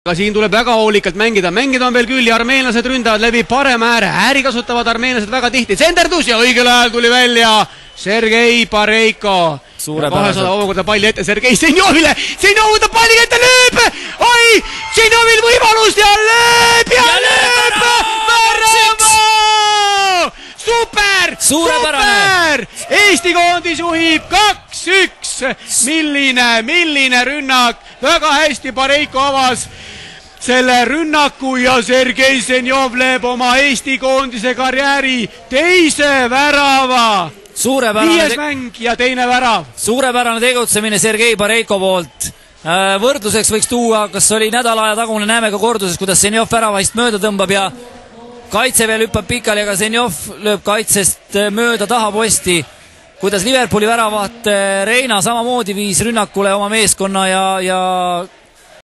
Aga siin tuleb väga hoolikalt mängida on veel küll ja armeenlased ründavad läbi parema ääre. Ääri kasutavad armeenlased väga tihti. Senderdus ja õigel ajal tuli välja Sergei Pareiko. 200 hooguda palli ette Sergei Senjovile. Senjov võtab palli ette, lööb! Oi! Senjovil võimalust ja lööb! Värava! Super! Super! Eesti koondis juhib 2-1. Milline rünnak. Väga hästi Pareiko avas selle rünnaku ja Sergei Senjov lööb oma Eesti koondise karjääri teise värava. Viies mäng ja teine värav. Suurepärane tegutsemine Sergei Pareiko poolt. Võrdluseks võiks tuua, kas oli nädala aja tagune, näeme ka korduses, kuidas Senjov väravast mööda tõmbab ja kaitse veel hüppab pikali, aga Senjov lööb kaitsest mööda tahaposti. Kuidas Liverpooli väravat Reina samamoodi viis rünnakule oma meeskonna ja